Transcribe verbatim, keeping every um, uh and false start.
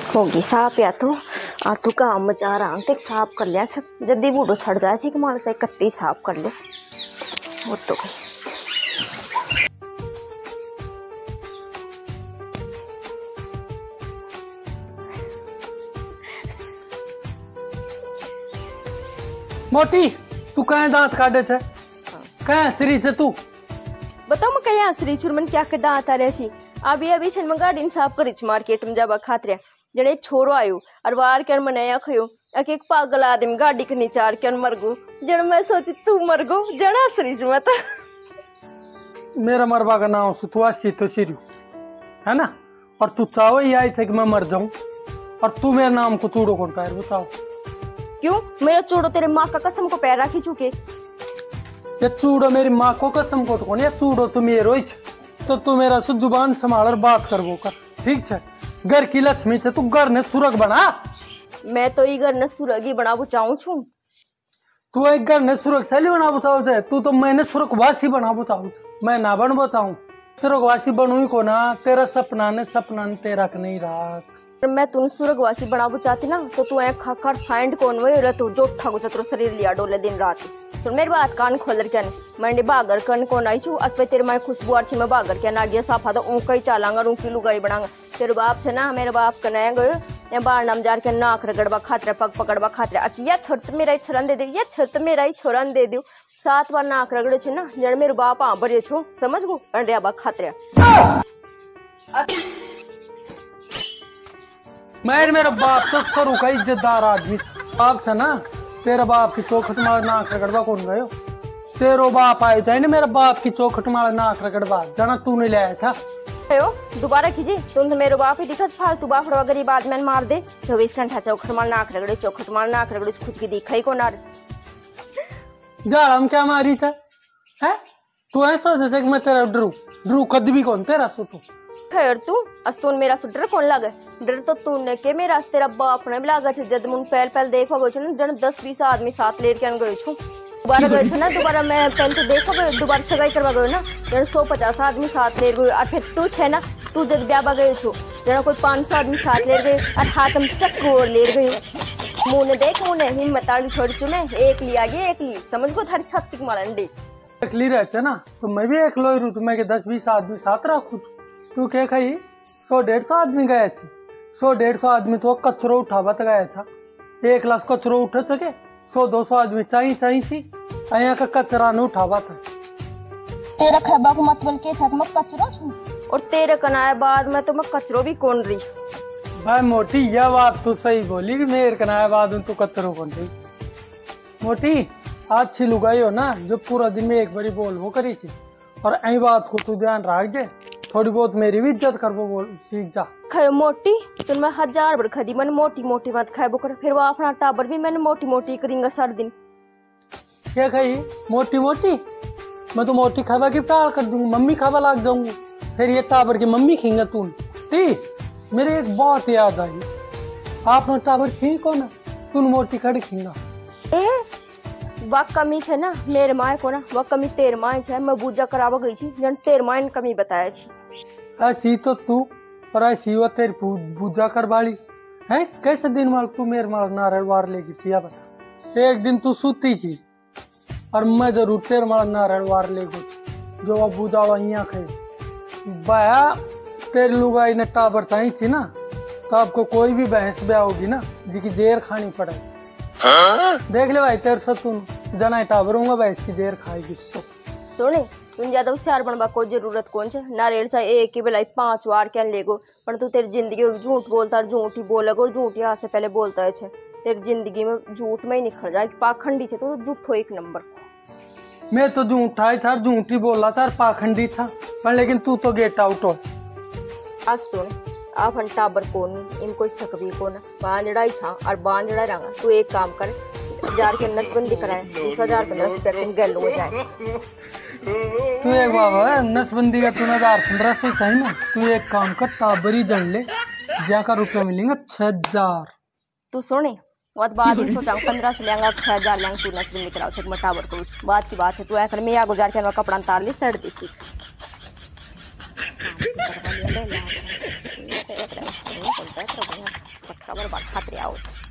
होगी साफ या तो आ तू काम मचा रहा तक साफ कर लिया सब जल्दी बूढ़ो छड़ जाए कि मार चाहे कत्ती साफ कर ले वो तो गई। मोटी तू कहाँ दांत काटे थे कहाँ श्री से तू बताओ मैं कहीं श्री चुरमन क्या के दांत आ रहे छी अभी अभी छन में गाड़ी साफ करी मार्केट में जाबा खातिर जने एक छोरो आयो और वार के मनाया खयो एक एक पागल आदमी गाड़ी के नीचार के मर गो जड़ मैं सोची तू मर गो जड़ा श्री मत मेरा मरवा का नाम सुतुआ सीतो सिरू है ना और तू चाहो ही आई थे कि मैं मर जाऊं और तू मेरे नाम को चूड़ो कौन पैर बताओ क्यों मैं चूड़ो तेरे माँ का कसम को पैर रखी चुके ये चूड़ो मेरी माँ को कसम को तो कौन ये चूड़ो तू मेरो ही तो तू मेरा सु जुबान संभाल और बात कर वो कर ठीक है घर की लक्ष्मी से तू घर ने सुरग बना मैं तो ये घर ने सुरग ही बना बुचाऊं छू तू एक घर ने सुरग शैली बना बुचाऊ थे तू तो मैंने सुरगवासी बना बुचाऊ मैं ना बन बुचाऊ सुरगवासी बनू ही को ना तेरा सपना ने सपना ने तेरा का नहीं रहा मैं तुम सुरगवासी बना चाहती ना तो तू ऐ खाकर साइंड कौन वे तू जो ठाकू चतुर शरीर लिया डोले दिन रात सुन मेरी बात कान खोल के मैं बागर कन कौन आई छू अस पे तेरे मैं खुशबू आर मैं बागर के ना गया साफा तो ऊँका ही चालांगा ऊँकी लुगाई बनांगा तेरे बाप से ना मेरे बाप का नया गयो या बार नाम जार के नाक रगड़वा खातरा पग पकड़वा खातरा अकिया छोड़ मेरा ही छोरन दे दे या छोड़ मेरा ही छोरन दे दू सात बार नाक रगड़े छे ना जड़ मेरे बाप आ बड़े छो समझ गो अंडिया बा खातरा मैं मेरा बाप तो सरू का इज्जतदार आदमी बाप था ना तेरा बाप की चौखट मार नाक रगड़वा कौन गयो तेरो बाप आए थे ना मेरा बाप की चौखट मार नाक रगड़वा जना तूने लाया था दोबारा कीजिए तुम तो मेरे बाप ही दिखा फालतू बाफड़वा गरीब आदमी मार दे चौबीस घंटा चौखट मार नाक रगड़े चौखट मार नाक रगड़े खुद की दिखा ही कौन जा हम क्या मारी था है तू ऐसा सोचे थे कि मैं तेरा डरू डरू कद भी कौन तेरा सुतू खैर तू अस्तून मेरा सु डर कौन लागे डर तो तूने के मेरा तेरा बाप ने भी लागे छे जद मुन पहल पहल देखो गयो छ ना जन दस बीस आदमी साथ लेर के गयो छु दोबारा गयो छ ना दोबारा मैं पहल तो देखो गयो दोबारा सगाई करवा गयो ना जन सौ पचास आदमी साथ लेर गयो और फिर तू छे ना तू जद ब्याह गयो छु जन कोई पाँच सौ आदमी साथ लेर गयो और हाथ में चक्कू और लेर गयो मुंह ने देख मुंह ने हिम्मत आड़ी छोड़ छु मैं एक ली आगे एक ली समझ को थारी छत्ती मारंडी एक ली रहते ना तो मैं भी एक लोई रू तो मैं के दस बीस आदमी साथ रखू तू क्या खाई सौ डेढ़ सौ आदमी गए थे सौ डेढ़ सौ आदमी तो कचरो उठावा तो गया था एक लाख कचरो उठे थे सौ दो सौ आदमी चाहिए चाहिए थी अया का कचरा न उठावा था तेरा खैबा को मत बोल के था मैं कचरो छू और तेरे कनाए बाद में तो मैं कचरो भी कौन रही भाई मोटी यह बात तू सही बोली कि मेरे कनाए बाद में तू कचरो कौन रही मोटी आज छी लुगाई हो ना जो पूरा दिन में एक बड़ी बोल वो करी थी और ऐ बात को तू ध्यान रख जे थोड़ी बहुत मेरी भी इज्जत कर वो बोल सीख जा खाए मोटी तुम मैं हजार बार खदी मैंने मोटी मोटी मत खाए कर फिर वो अपना टाबर भी मैंने मोटी मोटी करेंगे सर दिन क्या खाई मोटी मोटी मैं तो मोटी खावा की टाल कर दूंगी मम्मी खावा लाग जाऊंगी फिर ये टाबर की मम्मी खींगा तू ती मेरे एक बात याद आई आपने टाबर खी कौन तू मोटी खड़ी खींगा वह कमी है ना मेरे माए को ना वह कमी तेर माए है मैं पूजा करावा गई थी जन तेर माए ने कमी बताया थी ऐसी तो तू और ऐसी वो तेरी पूजा करवाली है कैसे दिन माल तू मेरे माल नारायण वार लेगी थी या बता एक दिन तू सूती थी और मैं जरूर तेरे माल नारायण वार ले गई जो वो पूजा वहीं खाई बाया तेरे लुगाई ने टाबर चाहिए थी ना तो आपको कोई भी बहस ब्याह होगी ना जी की जेर खानी पड़ेगी हाँ? देख ले भाई तेरे से तुम जना टाबरूंगा भाई इसकी जेर खाएगी तो सुने तुम ज्यादा होशियार बनवा कोई जरूरत कौन छे नारियल चाहे एक ही बेलाई पांच बार क्या लेगो पर तू तेरी जिंदगी में झूठ बोलता झूठ ही बोलेगो और झूठ यहाँ से पहले बोलता है छे तेरी जिंदगी में झूठ में ही निखर जाए पाखंडी छे तो झूठो एक नंबर मैं तो झूठा ही था झूठ ही बोला था पाखंडी था पर लेकिन तू तो गेट आउट हो आज सुन आप टाबर कौन इनको सक भी कौन बांझड़ा ही था और बांझड़ा रंगा तू एक काम कर हजार के नसबंदी कराए बीस हजार पंद्रह रुपया तुम गैल हो जाए तू एक बाबा नसबंदी का तूने हजार पंद्रह सौ चाहिए ना तू एक काम कर टाबरी जड़ ले ज्या का रुपया मिलेंगे छह हजार तू सुने बहुत बाद में सोचा पंद्रह सौ लेंगा छह हजार लेंगे तू नसबंदी कराओ छे मैं टाबर को बात की बात है तू ऐकर मैं या गुजार के कपड़ा तार ली सड़ दी बोलता है तो बढ़िया खबर बात खाते आओ